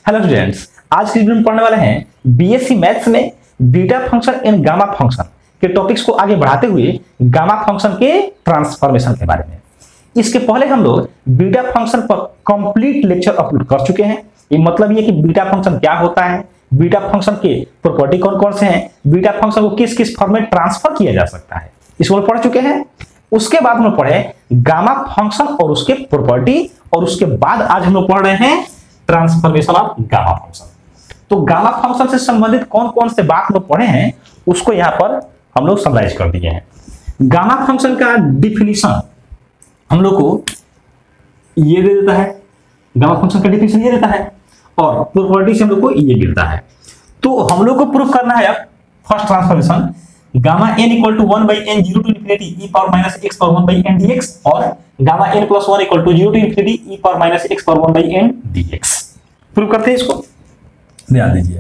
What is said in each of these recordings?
Hello students, आज की video में पढ़ने वाले हैं बीएससी मैथ्स में beta function and gamma function के टॉपिक्स को आगे बढ़ाते हुए गामा फंक्शन के ट्रांसफॉर्मेशन के बारे में। इसके पहले हम लोग बीटा फंक्शन पर कंप्लीट लेक्चर अपलोड कर चुके हैं। ये मतलब ये कि बीटा फंक्शन क्या होता है, बीटा फंक्शन के प्रॉपर्टी कौन कौन से हैं, बीटा फंक्शन को किस किस फॉर्म में ट्रांसफर किया जा सकता है, इसको पढ़ चुके हैं। उसके बाद हम लोग पढ़े गामा फंक्शन और उसके प्रॉपर्टी, और उसके बाद आज हम लोग पढ़ रहे हैं ट्रांसफॉर्मेशन ऑफ गामा फंक्शन। तो गामा फंक्शन से संबंधित कौन कौन से बात लोग पढ़े हैं उसको यहां पर हम लोग समराइज कर दिए हैं। गामा फंक्शन का डिफिनीशन हम लोग को ये दे देता है, गामा फंक्शन का डिफिनीशन ये देता है, और प्रॉपर्टी से हम लोग को ये मिलता है। तो हम लोग को प्रूफ करना है अब first transformation gamma n equal to 1 by n 0 to infinity e power minus x power 1 by n dx, और gamma n plus 1 equal to 0 to infinity e power minus x power 1 by n dx। Prove करते हैं इसको, ध्यान दीजिए।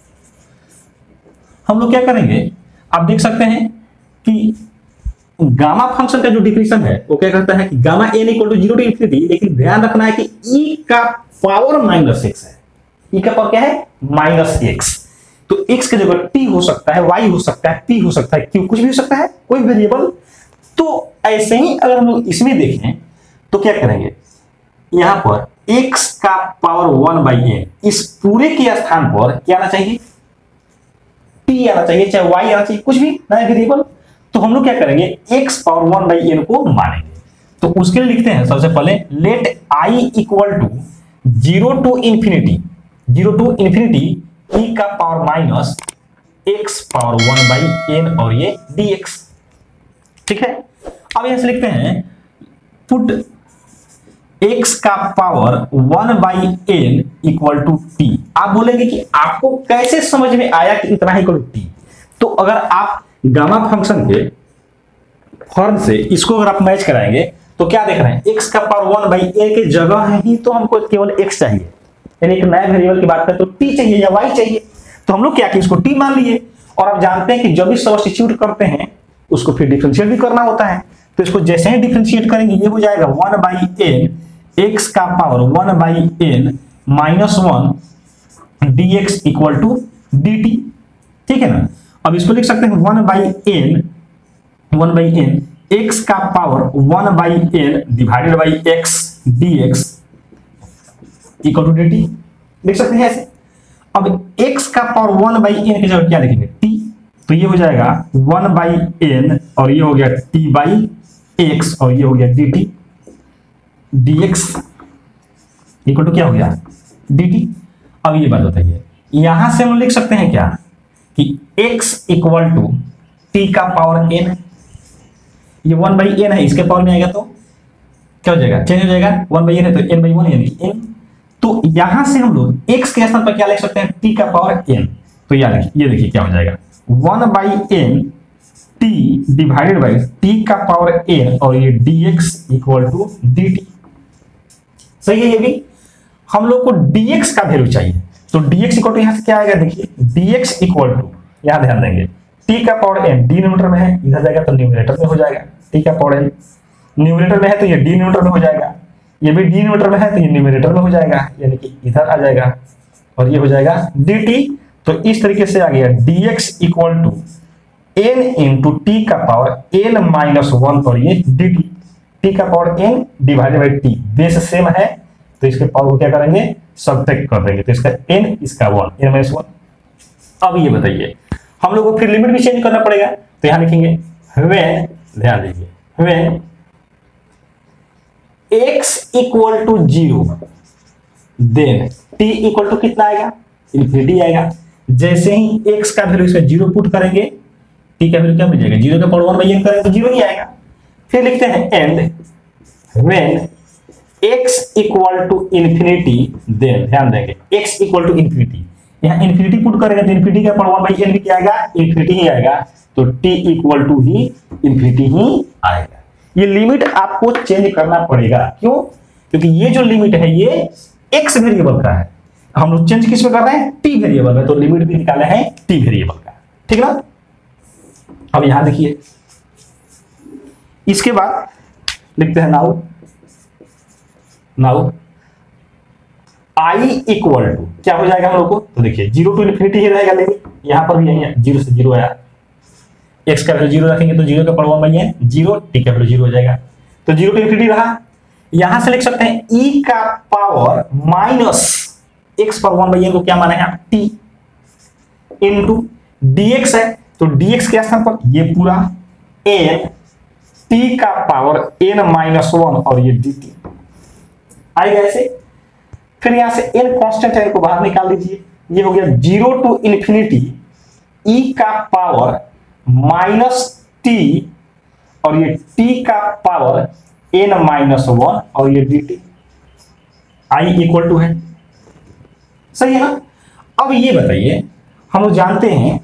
हम लोग क्या करेंगे, आप देख सकते हैं कि गामा फंक्शन का जो डिफिनीशन है वो क्या कहता है कि gamma n equal to 0 to infinity, लेकिन ध्यान रखना है कि e का पावर माइनस x है। e का पावर क्या है? Minus x। तो x की जगह t हो सकता है, y हो सकता है, p हो सकता है, q कुछ भी हो सकता है, कोई वेरिएबल। तो ऐसे ही अगर हम लोग इसमें देखें तो क्या करेंगे, यहां पर x का पावर 1 बाई n, इस पूरे के स्थान पर क्या आना चाहिए? t आना चाहिए, चाहे y आना चाहिए, कुछ भी नया वेरिएबल। तो हम लोग क्या करेंगे, x पावर 1 बाई n को मानेंगे। तो उसके लिए लिखते हैं सबसे पहले let i equal to 0 to infinity, 0 to infinity e का power minus x power 1 by n और ये dx। ठीक है, अब यहां से लिखते हैं पुट x का power 1 by n equal to t। आप बोलेंगे कि आपको कैसे समझ में आया कि इतना ही इक्वल टू t। तो अगर आप गामा फंक्शन के फॉर्म से इसको अगर आप मैच कराएंगे तो क्या देख रहे हैं, x का पावर 1 बाई n के जगह ही तो हमको केवल x चाहिए, यानी एक नया वेरिएबल की बात करें तो t चाहिए या y चाहिए। तो हम लोग क्या किए, इसको t मान लिए। और आप जानते हैं कि जब भी सब्स्टिट्यूट करते हैं उसको फिर डिफरेंशिएट भी करना होता है। तो इसको जैसे ही डिफरेंशिएट करेंगे ये हो जाएगा 1 बाई n x का power 1 by n minus 1 dx equal to dt। ठीक है ना। अब इसको लिख सकते हैं 1 बाई n x का power 1 by n divided by x dx equal to dt लिख सकते हैं ऐसे। अब x का पावर 1 बाई n की जगह क्या लिखेंगे, t। तो ये हो जाएगा 1 बाई n और ये हो गया t बाई x और ये हो गया dt, dx इक्वल टू क्या हो गया, dt। अब ये बात बताइए, यहां से हम लिख सकते हैं क्या कि x इक्वल टू t का पावर n, ये 1 बाई n है, इसके पावर में आएगा तो क्या हो जाएगा, चेंज हो जाएगा। 1 बाई n है तो n बाई 1 यानी n। तो यहां से हम लोग x के स्थान पर क्या लिख सकते हैं, t का पावर n। तो ये देखिए क्या हो जाएगा 1 by n t divided by t का पावर n और ये dx इक्वल टू dt। सही है। ये भी हम लोग को dx का वैल्यू चाहिए, तो dx इक्वल टू यहां से क्या आएगा, देखिए dx इक्वल टू, यहां ध्यान देंगे t का पावर n डिनोमिनेटर में है, इधर जाएगा तो न्यूमरेटर में हो जाएगा। t का पावर n न्यूमरेटर में है तो ये डिनोमिनेटर में हो जाएगा, ये भी डिनोमिनेटर में है तो ये न्यूमरेटर में हो जाएगा, यानी कि इधर आ जाएगा और ये हो जाएगा dt। तो इस तरीके से आ गया dx equal to n into t का पावर n माइनस 1 और ये dt, t का power n divided by t, base same है तो इसके पावर को क्या करेंगे, सब्ट्रैक्ट कर देंगे। तो इसका n, इसका 1, n माइनस 1। अब ये बताइए हम लोग को फिर लिमिट भी चेंज करना पड़ेगा, तो यहां लिखेंगे व्हेन, ध्यान दीजिए, when x equal to 0 then t equal to कितना आएगा, इन्फिनिटी आएगा। जैसे ही x का वैल्यू इसमें 0 पुट करेंगे t का वैल्यू क्या मिल जाएगा, 0 का पावर 1 बाई n करेंगे तो 0 ही आएगा। फिर लिखते हैं and when x equal to infinity then, ध्यान देंगे x इक्वल टू इन्फिनिटी, यहां इन्फिनिटी पुट करेंगे तो इन्फिनिटी का पावर 1 बाई n भी क्या आएगा, इन्फिनिटी ही आएगा। तो t इक्वल टू ही इन्फिनिटी ही आएगा। ये लिमिट आपको चेंज करना पड़ेगा, क्यों? क्योंकि ये जो लिमिट है ये x वेरिएबल का है, हम लोग चेंज किस में कर रहे हैं, t वेरिएबल में। तो लिमिट भी निकाले हैं t वेरिएबल का, ठीक ना। अब यहां देखिए, इसके बाद लिखते हैं नाउ आई इक्वल टू क्या हो जाएगा हम लोग को, तो देखिए 0 टू इन्फिनिटी ही रहेगा, लेकिन यहां पर भी यही है 0 से 0 आया, x का वैल्यू 0 रखेंगे तो 0 का पावर 1 बाई n 0, t का वैल्यू 0 हो जाएगा, तो 0 टू इन्फिनिटी रहा। यहां से लिख सकते हैं e का पावर माइनस x पर 1 बाई n को क्या माना है आप t इनटू dx है, तो dx के स्थान पर ये पूरा n t का पावर n माइनस 1 और ये dt आएगा ऐसे। फिर यहां से n कांस्टेंट है, इनको बाहर निकाल दीजिए, ये हो गया 0 टू इन्फिनिटी e का पावर माइनस t और ये t का पावर n माइनस 1 और ये dt i इक्वल टू है, सही है ना। अब ये बताइए, हम लोग जानते हैं,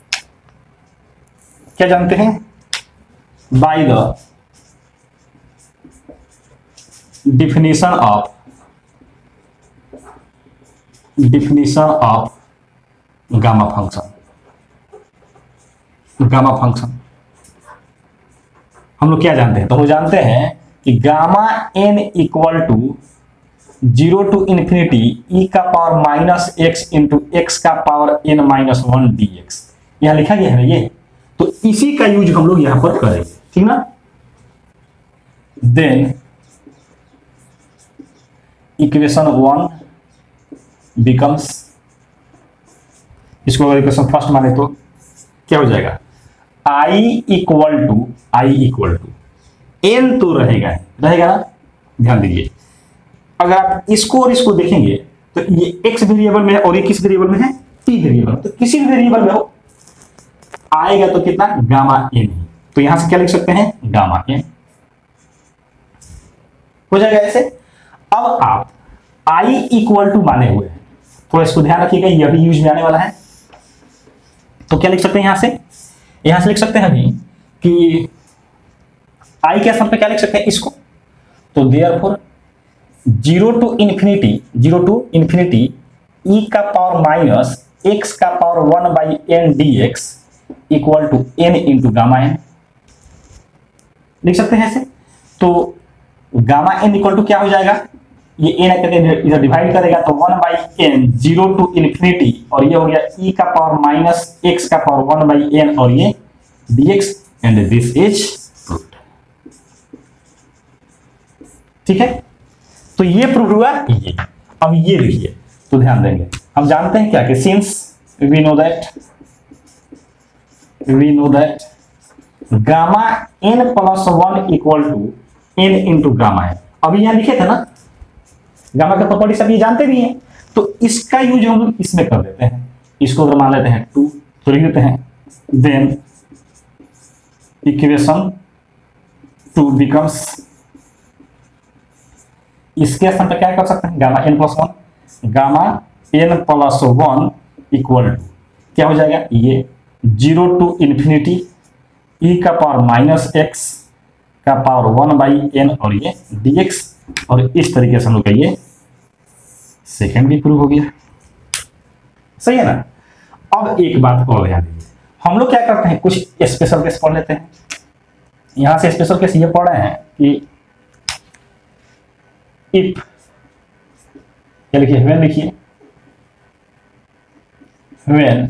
क्या जानते हैं, by the definition of gamma function हम लोग क्या जानते हैं, तो हम जानते हैं कि gamma n equal to 0 to infinity e का power minus x into x का पावर n माइनस 1 dx, यहां लिखा गया है ना ये, तो इसी का यूज हम लोग यहां पर करेंगे, ठीक ना। देन इक्वेशन 1 बिकम्स, इसको अगर इक्वेशन फर्स्ट माने तो क्या हो जाएगा, i इक्वल टू n तो रहेगा ना, ध्यान दीजिए। अगर आप इसको और इसको देखेंगे तो ये x वेरिएबल में है और ये किस वेरिएबल में है, t वेरिएबल, तो किसी भी वेरिएबल में हो आएगा तो कितना, गामा n, तो यहां से क्या लिख सकते हैं, गामा n हो जाएगा ऐसे। अब आप i इक्वल टू माने हुए हैं, थोड़ा इसको ध्यान रखिएगा, यह भी यूज में आने वाला है, तो क्या लिख सकते हैं, यहां से लिख सकते हैं अभी कि i के स्थान पे क्या लिख सकते हैं इसको, तो देयरफॉर 0 टू इन्फिनिटी e का पावर माइनस x का power 1 by n dx equal to n into gamma n लिख सकते हैं ऐसे। तो गामा n इक्वल टू क्या हो जाएगा, ये n करके इधर डिवाइड करेगा तो 1 बाई n 0 टू इन्फिनिटी और ये हो गया e का पावर माइनस x का पावर 1 बाई n और ये dx and this is proved, ठीक है। तो ये प्रूव हुआ ये। अब ये देखिए, तो ध्यान देंगे, हम जानते हैं क्या कि since we know that gamma n plus 1 equal to n into gamma है, अभी यहां लिखे थे ना, गामा का प्रॉपर्टी सब ये जानते भी हैं, तो इसका यूज हम लोग इसमें कर देते हैं, इसको अगर मान लेते हैं 2 तो लिख देते हैं, देन इक्वेशन 2 बिकम्स, इसके स्थान पर क्या कर सकते हैं, gamma n plus 1, gamma n plus 1 equal to क्या हो जाएगा, ये 0 टू इन्फिनिटी e का पावर माइनस x का पावर 1 बाई n और ये dx, और इस तरीके से हम लोग का ये सेकेंड भी प्रूव हो गया, सही है ना। अब एक बात और ध्यान दीजिए, हम लोग क्या करते हैं, कुछ स्पेशल केस पढ़ लेते हैं। यहां से स्पेशल केस ये पढ़ रहे हैं कि इफ, क्या लिखिए, व्हेन लिखिए, when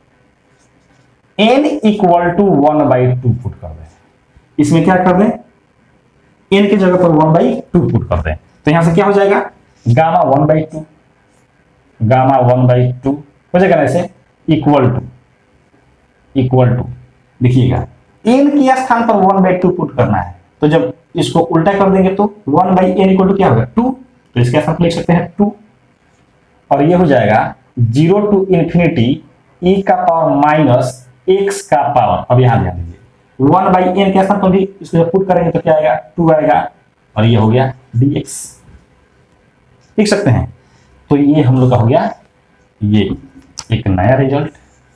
n equal to 1 by 2 put कर दें, इसमें क्या कर दें, n की जगह पर 1 बाई 2 पुट कर दें, तो यहां से क्या हो जाएगा, गामा 1 बाई 2, गामा 1 बाई 2 हो जाएगा ना ऐसे, इक्वल टू देखिएगा n के स्थान पर 1 बाई 2 पुट करना है, तो जब इसको उल्टा कर देंगे तो 1 बाई n इक्वल टू क्या होगा 2, तो इसके स्थान पर लिख सकते हैं 2, और ये हो जाएगा 0 टू इन्फिनिटी e का पावर माइनस x का पावर, अब यहां ध्यान दीजिए 1 बाई n के स्थान पर भी इसको जब पुट करेंगे तो क्या आएगा, 2 आएगा, और ये हो गया dx, लिख सकते हैं। तो ये हम लोग का हो गया ये एक नया रिजल्ट,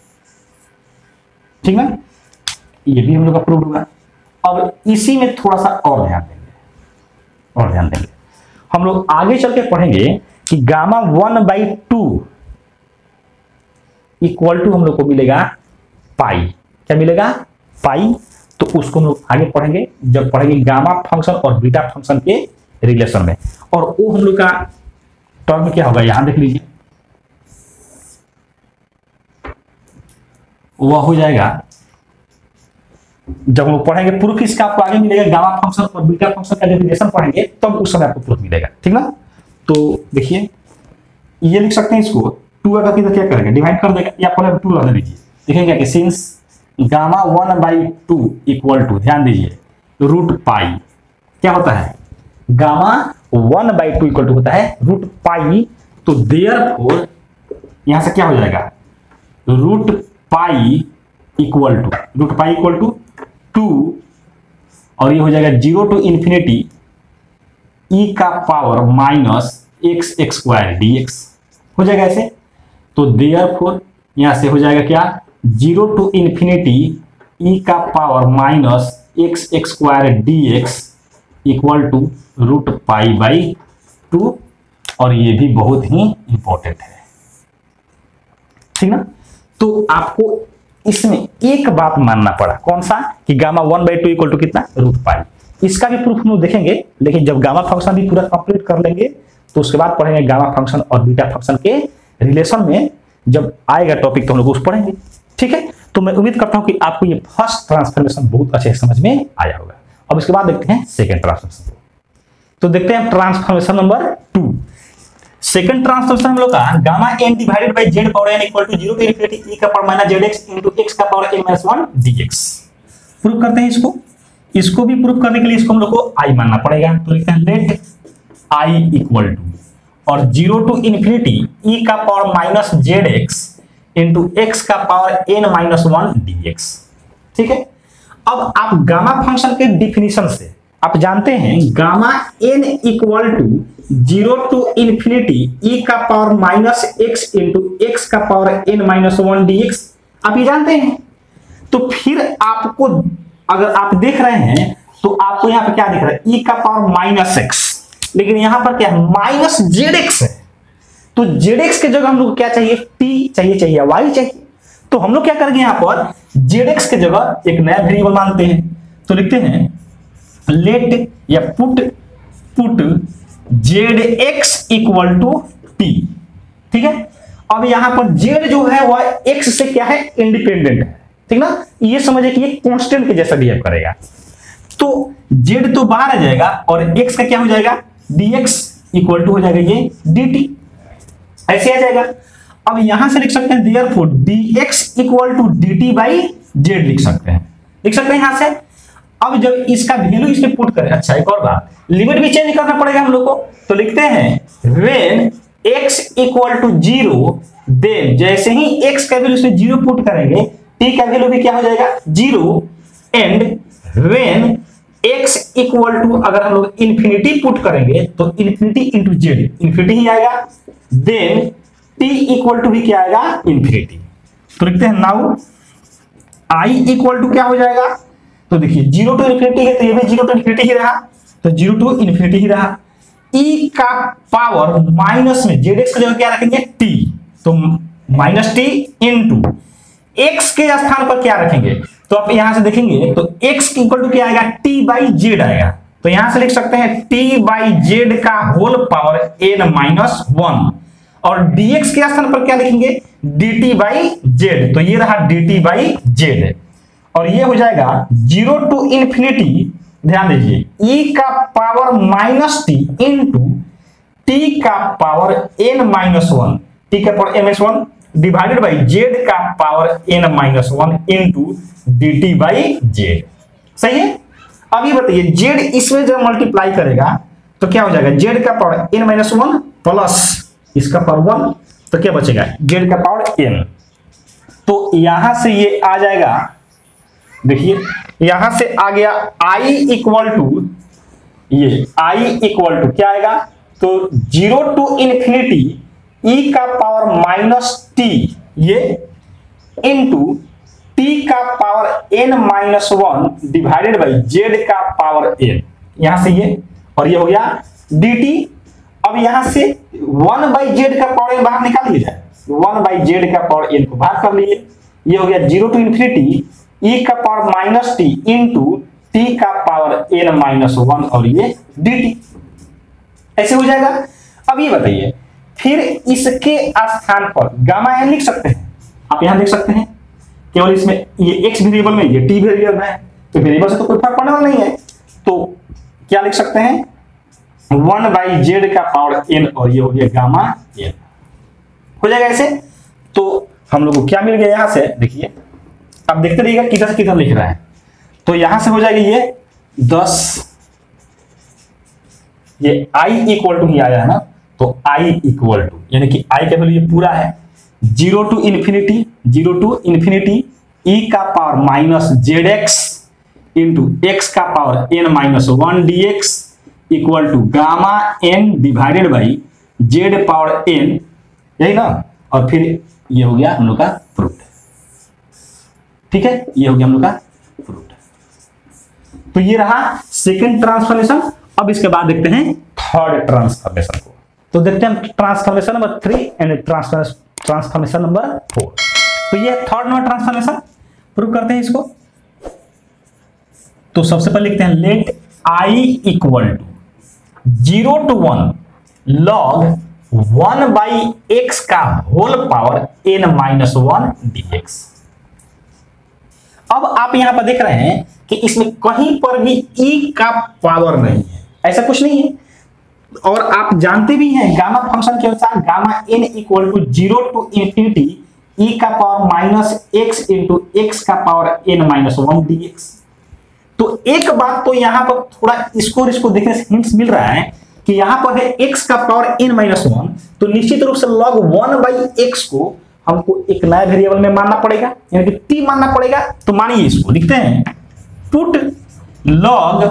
ठीक ना, ये भी हम लोग का प्रूव हुआ। अब इसी में थोड़ा सा और ध्यान देंगे, हम लोग आगे चल के पढ़ेंगे कि गामा 1 बाई 2 इक्वल टू हम लोग को मिलेगा पाई, क्या मिलेगा, पाई, तो उसको हम लोग आगे पढ़ेंगे जब पढ़ेंगे गामा फंक्शन और बीटा फंक्शन के रिलेशन में, और वो हम लोग का टर्म क्या होगा यहां देख लीजिए, वह हो जाएगा, जब हम पढ़ेंगे प्रूफ इसका आपको आगे मिलेगा, गामा फंक्शन और बीटा फंक्शन का डेफिनेशन पढ़ेंगे तब उस समय आपको प्रूफ मिलेगा, ठीक ना। तो देखिए ये लिख सकते हैं इसको 2 अगर किधर क्या करेंगे डिवाइड कर देगा, या पहले 2 रहने दीजिए, देखेंगे कि सिंस गामा 1/2 इक्वल टू, ध्यान दीजिए रूट पाई क्या होता है, गामा 1/2 इक्वल टू होता है रूट पाई, तो देयरफॉर यहां से क्या हो जाएगा रूट पाई इक्वल टू 2 और ये हो जाएगा 0 टू इंफिनिटी e का power minus x square dx हो जाएगा ऐसे। तो देयरफॉर यहां से हो जाएगा क्या 0 टू इंफिनिटी e का power minus x square dx equal to root pi by 2, और ये भी बहुत ही इंपॉर्टेंट है, ठीक ना। तो आपको इसमें एक बात मानना पड़ा, कौन सा, कि गामा 1/2 इक्वल टू कितना रूट पाई। इसका भी प्रूफ हम लोग देखेंगे, लेकिन जब गामा फंक्शन भी पूरा कंप्लीट कर लेंगे तो उसके बाद पढ़ेंगे गामा फंक्शन और बीटा फंक्शन के रिलेशन में, जब आएगा टॉपिक तो हम लोग उस पढ़ेंगे, ठीक है। तो मैं उम्मीद करता हूं कि आपको ये फर्स्ट ट्रांसफॉर्मेशन बहुत अच्छे समझ में आया होगा। अब इसके बाद देखते हैं सेकेंड ट्रांसफॉर्मेशन। तो देखते हैं ट्रांसफॉर्मेशन नंबर 2। सेकंड ट्रांसफॉर्मेशन हम लोग का gamma n divided by z power n equal to 0 to infinity e का power minus zx into x का power n minus 1 dx। Proof करते हैं इसको भी प्रूफ करने के लिए इसको हम लोग को i मानना पड़ेगा। तो लिखते हैं लेट i इक्वल टू और 0 टू इंफिनिटी e का power minus zx into x का पावर n माइनस 1 dx, ठीक है। अब आप गामा फंक्शन के डिफिनीशन से आप जानते हैं gamma n equal to 0 to infinity e का power minus x into x का पावर n माइनस 1 dx, आप ये जानते हैं। तो फिर आपको अगर आप देख रहे हैं तो आपको यहाँ पे क्या दिख रहा है e का पावर माइनस x, लेकिन यहाँ पर क्या है माइनस zx है। तो zx के जगह हम लोग क्या चाहिए t चाहिए या y चाहिए। तो हम लोग क्या करेंगे यहाँ पर zx के जगह एक नया वेरिएबल मानते हैं। तो लिखते हैं लेट या put zx equal to t, ठीक है। अब यहां पर z जो है वह x से क्या है इंडिपेंडेंट है, ठीक ना। ये समझे कि ये कांस्टेंट के जैसा बिहेव करेगा। तो z तो बाहर आ जाएगा और x का क्या हो जाएगा dx इक्वल टू हो जाएगा ये dt, ऐसे आ जाएगा। अब यहां से लिख सकते हैं therefore dx equal to dt by z लिख सकते हैं यहां से। अब जब इसका वैल्यू इसमें पुट करें, अच्छा एक और बात, लिमिट भी चेंज करना पड़ेगा हम लोग को। तो लिखते हैं when x equal to 0 then जैसे ही x का वैल्यू इसमें 0 पुट करेंगे t का वैल्यू भी क्या हो जाएगा 0, and when x equal to अगर हम लोग इंफिनिटी पुट करेंगे तो इंफिनिटी इंटू z इंफिनिटी ही आएगा, देन t इक्वल टू भी क्या आएगा इंफिनिटी। तो लिखते हैं नाउ i इक्वल टू क्या हो जाएगा, तो देखिए 0 टू इंफिनिटी है तो ये भी 0 टू इंफिनिटी ही रहा, तो 0 टू इंफिनिटी ही रहा। e का पावर माइनस में zx की जगह क्या रखेंगे t, तो माइनस t इंटू x के स्थान पर क्या रखेंगे, तो आप यहां से देखेंगे तो x इक्वल टू क्या आएगा t बाई z आएगा। तो यहां से लिख सकते हैं t बाई z का होल पावर n माइनस 1, और dx के स्थान पर क्या लिखेंगे dt बाई z, तो ये रहा dt बाई z, और ये हो जाएगा 0 टू इंफिनिटी, ध्यान दीजिए e का power minus t into t का पावर n माइनस 1, t का power n minus 1 divided by z का power n minus 1 into dt by z, सही है। अब ये बताइए z इसमें जब मल्टीप्लाई करेगा तो क्या हो जाएगा z का पावर n माइनस 1 प्लस इसका पावर 1, तो क्या बचेगा z का पावर n। तो यहां से ये आ जाएगा, देखिए यहां से आ गया i इक्वल टू, ये i इक्वल टू क्या आएगा, तो 0 टू इंफिनिटी e का पावर माइनस t ये इंटू t का power n minus 1 divided by z का पावर n, यहां से ये और ये हो गया dt। अब यहां से 1 बाई z का पावर n बाहर निकाल लिया जाए, 1 बाई z का पावर n को बाहर कर लिए, ये हो गया 0 टू इंफिनिटी e का power minus t into t का पावर n माइनस 1 और ये dt, ऐसे हो जाएगा। अब ये बताइए फिर इसके स्थान पर गामा एन लिख सकते हैं। आप यहां देख सकते हैं केवल इसमें ये एक्स वेरिएबल में ये टी वेरिएबल में है, तो वेरिएबल से तो कोई फर्क पड़ने वाला नहीं है, तो क्या लिख सकते हैं 1/z का पावर n और ये हो गया गामा n हो जाएगा ऐसे। तो हम लोग को क्या मिल गया यहां से, देखिए अब देखते रहिएगा किधर से किधर लिख रहा है। तो यहां से हो जाएगी ये 10, ये i इक्वल टू ही आया है ना, तो i इक्वल टू यानी कि i का वैल्यू ये पूरा है 0 to infinity e का power minus zx into x का power n minus 1 dx equal to gamma n divided by z power n, यही ना। और फिर ये हो गया हम लोग का फ्रूट, ठीक है, ये हो गया हम लोग का फ्रूट। तो ये रहा सेकंड ट्रांसफॉर्मेशन। अब इसके बाद देखते हैं थर्ड ट्रांसफॉर्मेशन को। तो देखते हैं transformation number 3 and transformation number 4। तो ये थर्ड नंबर ट्रांसफॉर्मेशन प्रूव करते हैं इसको। तो सबसे पहले लिखते हैं let i equal to 0 to 1 log 1/x का whole power n minus 1 dx। अब आप यहां पर देख रहे हैं कि इसमें कहीं पर भी e का पावर नहीं है, ऐसा कुछ नहीं है। और आप जानते भी हैं गामा फंक्शन के अनुसार gamma n equal to 0 to infinity e का power minus x into x का पावर n माइनस 1 dx। तो एक बात तो यहां पर थोड़ा इसको देखने से हिंट्स मिल रहा है कि यहां पर है x का पावर n माइनस 1, तो निश्चित रूप से log 1/x को हमको एक नया वेरिएबल में मानना पड़ेगा, यानी कि t मानना पड़ेगा। तो मानिए इसको लिखते हैं put log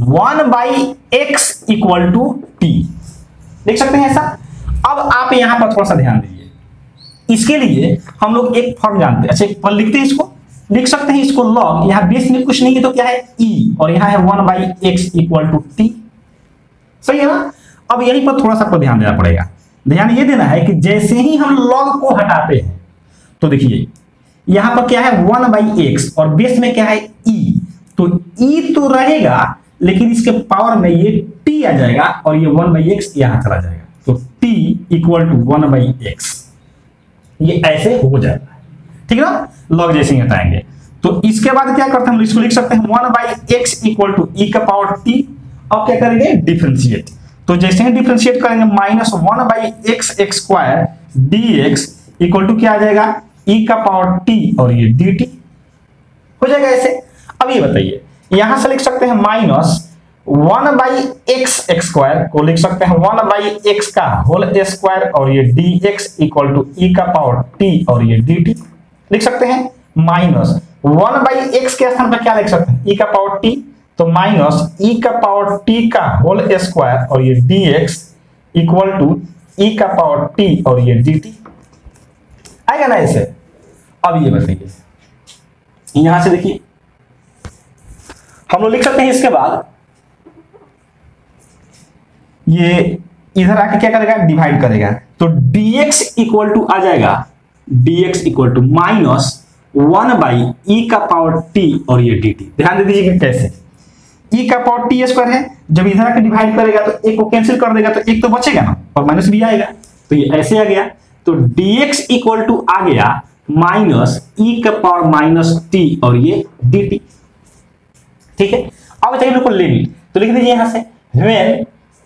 1/x equal to t, देख सकते हैं ऐसा। अब आप यहां पर थोड़ा सा ध्यान दीजिए, इसके लिए हम लोग एक फॉर्म जानते हैं। अच्छा एक फॉर्म लिखते हैं, इसको लिख सकते हैं इसको log, यहां बेस में कुछ नहीं है तो क्या है e, और यहां है 1/x इक्वल टू t, सही है ना। अब यहीं पर थोड़ा सा आपको ध्यान देना पड़ेगा। ध्यान ये देना है कि जैसे ही हम log को हटाते हैं तो देखिए यहां पर क्या है 1/x और बेस में क्या है e, तो e तो रहेगा लेकिन इसके पावर में ये t आ जाएगा और ये 1/x यहां चला जाएगा, तो t इक्वल टू 1/x, ये ऐसे हो जाएगा, ठीक है ना। log जैसे ही हटाएंगे तो इसके बाद क्या करते हैं हम इसको लिख सकते हैं 1/x इक्वल टू e का पावर t। अब क्या करेंगे डिफरेंशिएट, तो जैसे ही डिफरेंशिएट करेंगे minus 1/x square dx equal to क्या आ जाएगा e का पावर t और ये dt हो जाएगा ऐसे। अब ये बताइए यहां से लिख सकते हैं माइनस 1/x स्क्वायर को लिख सकते हैं 1/x का होल स्क्वायर और ये dx इक्वल टू e का पावर t और ये dt लिख सकते हैं। माइनस 1/x के स्थान पर क्या लिख सकते हैं e का पावर t, तो माइनस e का पावर t का होल स्क्वायर और ये dx इक्वल टू e का पावर t और ये dt आएगा ना ऐसे। अब ये बताइए यहां से देखिए हम लोग लिख सकते हैं इसके बाद ये इधर आके क्या करेगा डिवाइड करेगा, तो dx इक्वल टू आ जाएगा dx equal to minus 1/e का पावर t और ये dt। ध्यान दे दीजिए कैसे e का पावर t स्क्वायर है, जब इधर आके डिवाइड करेगा तो एक को कैंसिल कर देगा तो एक तो बचेगा ना और माइनस भी आएगा, तो ये ऐसे आ गया। तो dx इक्वल टू आ गया माइनस e का पावर माइनस t और ये dt, ठीक है। अब चाहिए बिल्कुल लिमिट, तो लिख दीजिए यहां से when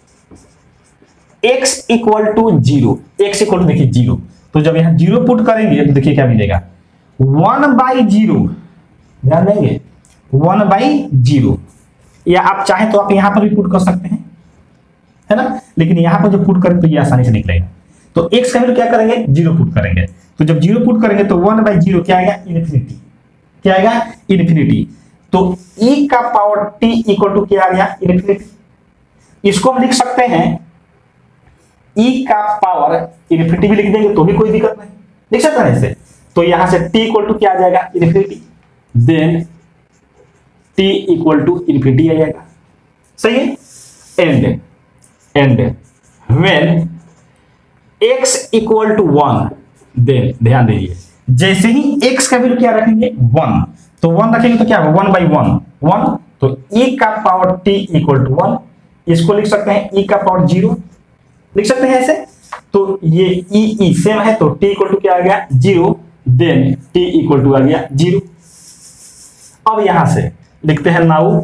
x equal to 0, x equal to देखिए 0, तो जब यहां 0 पुट करेंगे तो देखिए क्या मिलेगा 1/0, ध्यान देंगे 1/0, या आप चाहें तो आप यहां पर भी पुट कर सकते हैं, है ना, लेकिन यहां पर जो पुट करें तो ये आसानी से निकलेगा। तो x का वैल्यू क्या करेंगे 0 पुट करेंगे, तो जब 0 पुट करेंगे तो 1/0 क्या आएगा इनफिनिटी, क्या आएगा इनफिनिटी। तो e का पावर t इक्वल टू क्या आ गया इनफिनिटी। इसको हम लिख सकते हैं e का पावर इनफिनिटी भी लिख देंगे तो भी कोई दिक्कत नहीं, लिख सकते हैं ऐसे। तो यहां से t इक्वल टू क्या आ जाएगा infinity, then t equal to infinity आ जाएगा, सही है। And when x equal to 1, then ध्यान दीजिए जैसे ही x का वैल्यू क्या रखेंगे 1, तो 1 रखेंगे तो क्या होगा 1/1 1, तो e का पावर t इक्वल टू 1, इसको लिख सकते हैं e का पावर 0 लिख सकते हैं ऐसे। तो ये ई सेम है, तो टी इक्वल टू क्या आ गया 0, देन टी इक्वल टू आ गया 0। अब यहां से लिखते हैं नाउ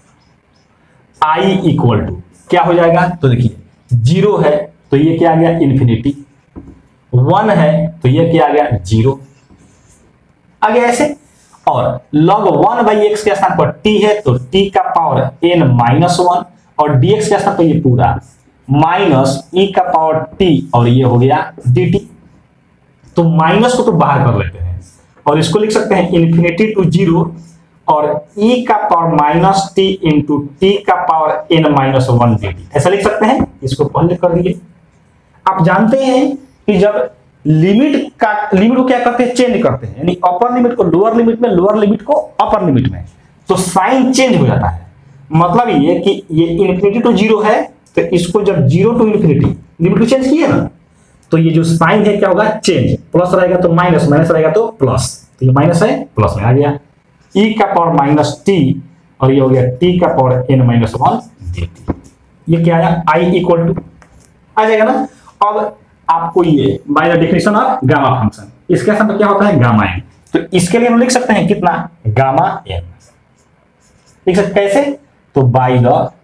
आई इक्वल टू क्या हो जाएगा, तो देखिए 0 है तो ये क्या आ गया इन्फिनिटी, 1 है तो ये क्या आ गया 0 आ गया ऐसे। और log 1/x के स्थान पर t है तो t का पावर n-1 और dx के स्थान पर ये पूरा माइनस e का पावर t और ये हो गया dt। तो माइनस को तो बाहर कर लेते हैं और इसको लिख सकते हैं इन्फिनिटी टू 0 और e का power minus t into t का पावर n-1 dt, ऐसा लिख सकते हैं। इसको पहले कर दिए। आप जानते हैं कि जब लिमिट को क्या करते हैं चेंज करते हैं, यानी अपर लिमिट को लोअर लिमिट में, लोअर लिमिट को अपर लिमिट में, तो साइन चेंज हो जाता है। मतलब ये कि ये इन्फिनिटी टू 0 है तो इसको जब 0 टू इन्फिनिटी लिमिट को चेंज किए ना, तो ये जो साइन है क्या होगा चेंज, प्लस रहेगा तो माइनस, माइनस रहेगा तो प्लस, तो ये माइनस है प्लस में आ गया e का पावर माइनस t और ये हो गया t का पावर n-1 dt। ये क्या आया i इक्वल टू आ जाएगा ना। अब आपको ये by the definition of gamma function, इसके साथ क्या होता है गामा एन, तो इसके लिए हम लिख सकते हैं कितना गामा एन, लिख सकते कैसे, तो by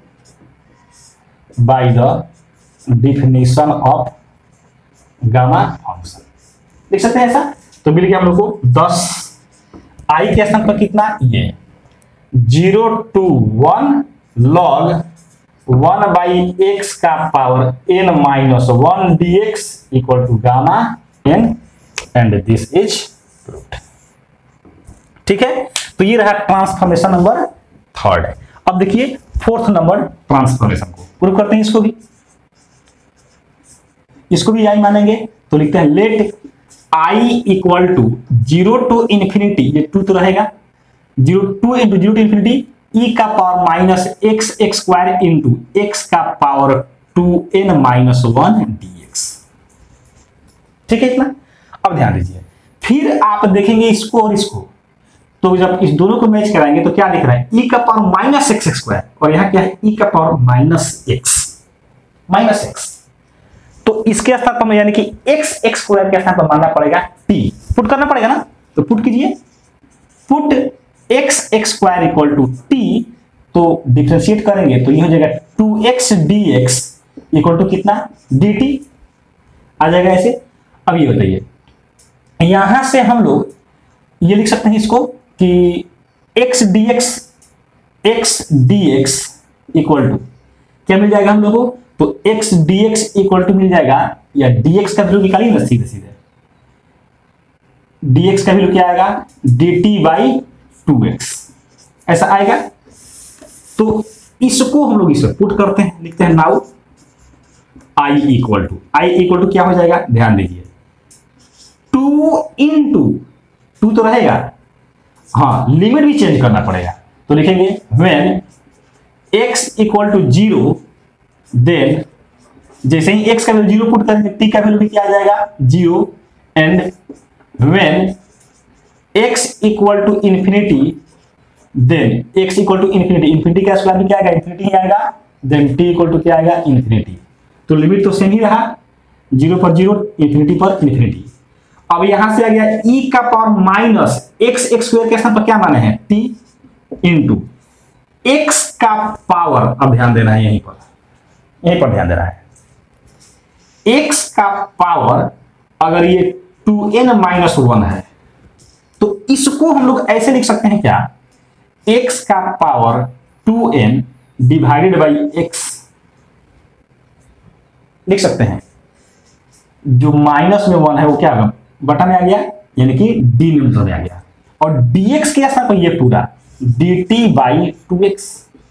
the definition of gamma function लिख सकते हैं ऐसा। तो मिल गया हम लोग को 10 आई के स्थान पर कितना ये 0 to 1 log 1/x का power n-1 dx equal to gamma n and this is proved. ठीक है, तो ये रहा ट्रांसफॉर्मेशन नंबर 3। अब देखिए 4th नंबर ट्रांसफॉर्मेशन को प्रूव करते हैं। इसको भी आई मानेंगे तो लिखते हैं let i equal to 0 to infinity, ये 2 तो रहेगा 0 टू इन्फिनिटी e का power minus x square into x का पावर 2n-1 dx। ठीक है इतना। अब ध्यान दीजिए, फिर आप देखेंगे इसको और इसको, तो जब इस दोनों को मैच कराएंगे तो क्या दिख रहा है e का पावर माइनस x स्क्वायर और यहां क्या है e का पावर माइनस x। तो इसके स्थान पर यानी कि x स्क्वायर के स्थान पर मानना पड़ेगा t, पुट करना पड़ेगा ना, तो पुट कीजिए, put x square equal to t, तो डिफरेंशिएट करेंगे तो ये हो जाएगा 2x dx इक्वल टू कितना dt आ जाएगा ऐसे। अब ये बताइए, यहां से हम लोग ये लिख सकते हैं इसको कि x dx इक्वल टू क्या मिल जाएगा हम लोगों को, तो x dx इक्वल टू मिल जाएगा, या dx का वैल्यू निकालिए ना सीधे सीधे, dx का वैल्यू क्या आएगा dt/2x ऐसा आएगा। तो इसको हम लोग इसमें पुट करते हैं, लिखते हैं नाउ i इक्वल टू क्या हो जाएगा, ध्यान दीजिए 2 इंटू 2 तो रहेगा, हाँ लिमिट भी चेंज करना पड़ेगा, तो लिखेंगे when x equal to 0 then जैसे ही x का वैल्यू 0 पुट करेंगे t का वैल्यू भी क्या आ जाएगा 0 and when x equal to infinity then x equal to infinity का स्क्वायर भी क्या आएगा इन्फिनिटी ही आएगा, देन t इक्वल टू क्या आएगा इन्फिनिटी। तो लिमिट तो सेम ही रहा 0 पर 0 इन्फिनिटी पर इन्फिनिटी। अब यहां से आ गया e का पावर माइनस x स्क्वायर के स्थान पर क्या माने हैं t इंटू x का पावर, अब ध्यान देना है यहीं पर ध्यान देना है, x का पावर अगर ये 2n-1 है तो इसको हम लोग ऐसे लिख सकते हैं क्या, x का power 2n divided by x लिख सकते हैं, जो माइनस में 1 है वो क्या होगा बटा में आ गया, यानी कि डिनोमिनेटर में आ गया, और dx के स्थान पर ये पूरा dt/2x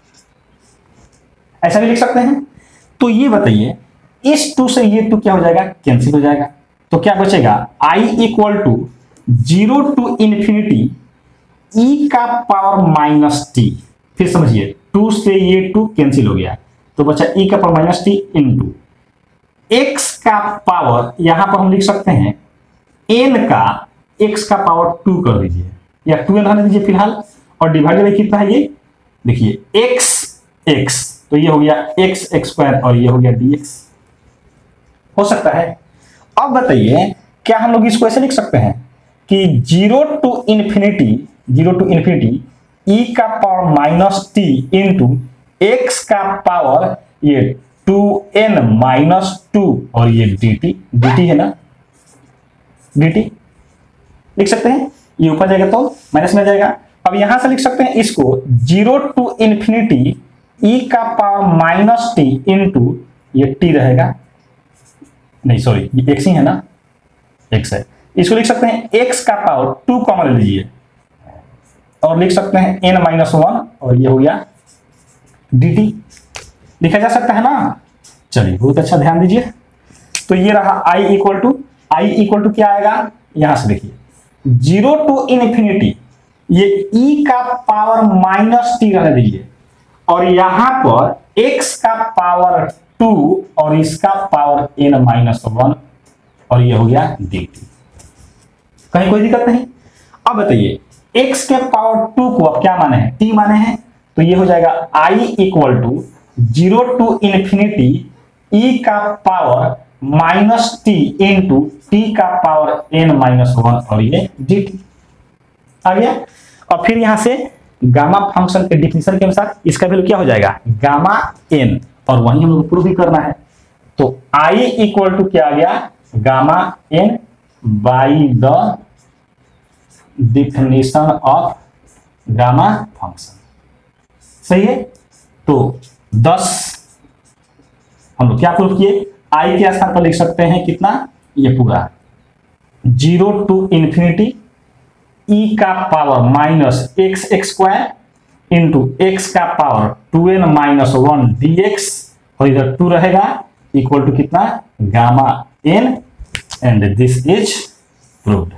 ऐसा भी लिख सकते हैं। तो ये बताइए इस 2 से ये 2 क्या हो जाएगा कैंसिल हो जाएगा, तो क्या बचेगा i equal to 0 to infinity e का पावर माइनस t, फिर समझिए 2 से ये 2 कैंसिल हो गया तो बचा e का power minus t into x का पावर, यहां पर हम लिख सकते हैं n का x का पावर 2 कर दीजिए या 2n रहने दीजिए फिलहाल, और डिवाइडेड बाई कितना है ये देखिए x, तो ये हो गया x स्क्वायर और ये हो गया dx। हो सकता है अब बताइए क्या हम लोग इसको ऐसे लिख सकते हैं कि 0 टू इन्फिनिटी e का power minus t into x का पावर ये 2n माइनस 2 और ये dt है ना, dt लिख सकते हैं। ये ऊपर जाएगा तो माइनस में जाएगा। अब यहां से लिख सकते हैं इसको 0 टू इन्फिनिटी e का पावर माइनस टी इंटू ये t रहेगा, नहीं सॉरी ये x ही है ना, x है। इसको लिख सकते हैं x का पावर 2 कॉमन ले लीजिए और लिख सकते हैं n माइनस 1 और ये हो गया dt, लिखा जा सकता है ना। चलिए बहुत अच्छा, ध्यान दीजिए। तो ये रहा i इक्वल टू क्या आएगा, यहां से देखिए 0 टू इन्फिनिटी ये e का पावर माइनस टी रहने दीजिए और यहां पर x का पावर 2 और इसका पावर n माइनस 1 और ये हो गया dt। कहीं कोई दिक्कत नहीं। अब बताइए x के पावर 2 को अब क्या माने हैं, t माने हैं, तो ये हो जाएगा i equal to 0 to infinity e का power minus t into t का पावर n माइनस 1 और ये dt आ गया। और फिर यहां से गामा फंक्शन के डिफिनेशन के अनुसार इसका वैल्यू क्या हो जाएगा, गामा n, और वही हम लोग प्रूव भी करना है। तो i इक्वल टू क्या आ गया, gamma n by the definition of gamma function. सही है। तो 10 हम लोग क्या प्रूव किए, i के स्थान पर लिख सकते हैं कितना, ये पूरा 0 टू इन्फिनिटी e का power minus x square into x का पावर 2n माइनस 1 dx और इधर 2 रहेगा इक्वल टू कितना, gamma n, and this is proved.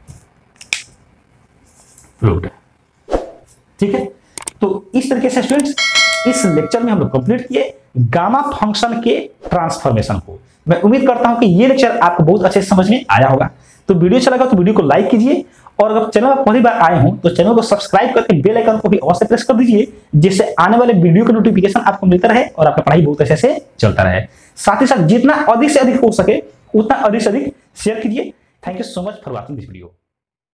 ठीक है। तो इस तरीके से स्टूडेंट्स इस लेक्चर में हम लोग कंप्लीट किए गामा फंक्शन के ट्रांसफॉर्मेशन को। मैं उम्मीद करता हूं कि ये लेक्चर आपको बहुत अच्छे से समझ में आया होगा। तो वीडियो अच्छा लगा तो वीडियो को लाइक कीजिए और अगर चैनल पर पहली बार आए हो तो चैनल को सब्सक्राइब करके बेल आइकन को भी अवश्य प्रेस कर दीजिए, जिससे आने वाले वीडियो का नोटिफिकेशन आपको मिलता रहे और आपका पढ़ाई बहुत अच्छे से चलता रहे। साथ ही साथ जितना अधिक से अधिक हो सके उतना अधिक से अधिक शेयर कीजिए। Thank you so much for watching this video.